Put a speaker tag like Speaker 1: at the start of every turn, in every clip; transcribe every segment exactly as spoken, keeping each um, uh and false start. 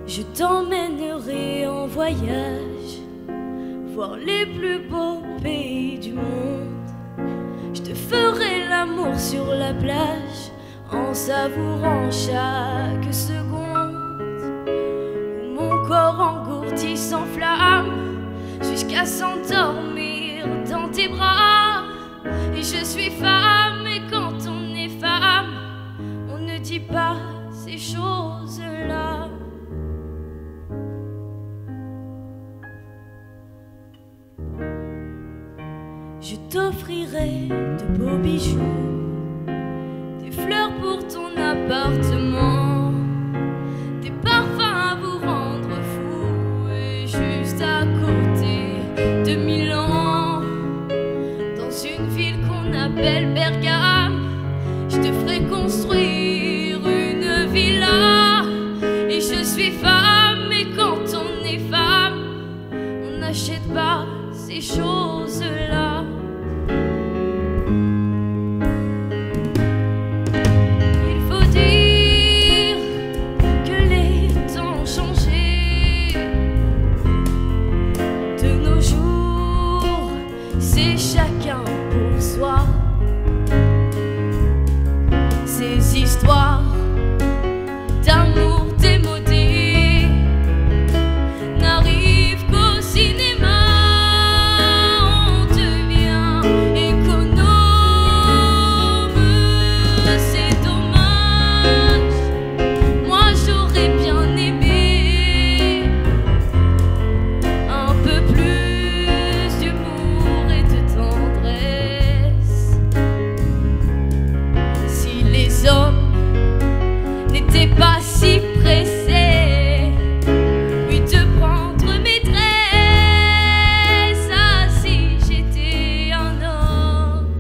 Speaker 1: Je t'emmènerai en voyage, voir les plus beaux pays du monde. Je te ferai l'amour sur la plage, en savourant chaque seconde, où mon corps engourdi s'enflamme, jusqu'à s'endormir dans tes bras. Et je suis femme, et quand on est femme, on ne dit pas ces choses-là. Je t'offrirai de beaux bijoux, des fleurs pour ton appartement, des parfums à vous rendre fou. Et juste à côté de Milan, dans une ville qu'on appelle Bergame, je te ferai construire une villa. Et je suis femme, et quand on est femme, on n'achète pas ces choses-là. Il faut dire que les temps ont changé. De nos jours, c'est chacun pour soi. Ces histoires d'amour démodées n'arrivent qu'au cinéma. Pas si pressé, puis te prendre maîtresse. Ah, si j'étais un homme.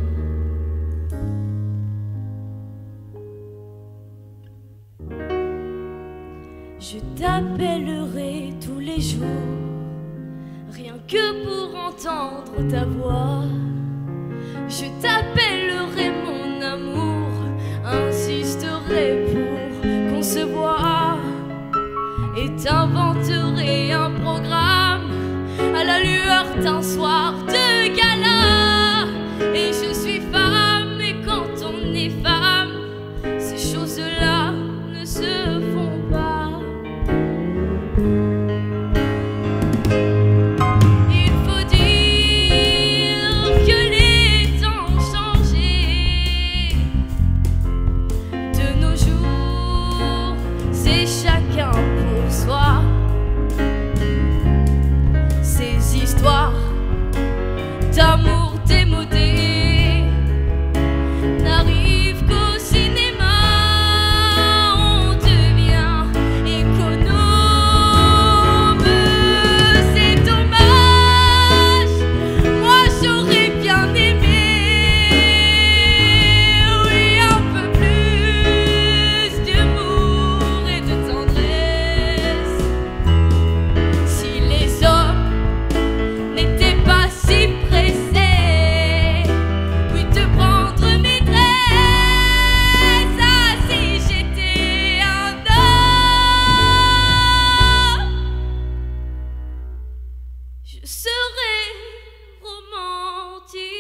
Speaker 1: Je t'appellerai tous les jours, rien que pour entendre ta voix. Je t'appellerai mon amour, insisterai pour qu'on se voit, et t'inventerai un programme à la lueur d'un soir de gala. Et je suis femme, et quand on est femme, ces choses-là ne se font pas. Il faut dire que les temps ont changé. De nos jours, c'est chacun pour soi. Ces histoires d'amour démodées n'arrivent qu'au cinéma. On devient économe. C'est dommage, moi j'aurais bien aimé, oui, un peu plus d'humour et de tendresse. Si les hommes n'étaient pas si pressés, puis te prendre maîtresse. Ah, si j'étais un homme, je serais romantique.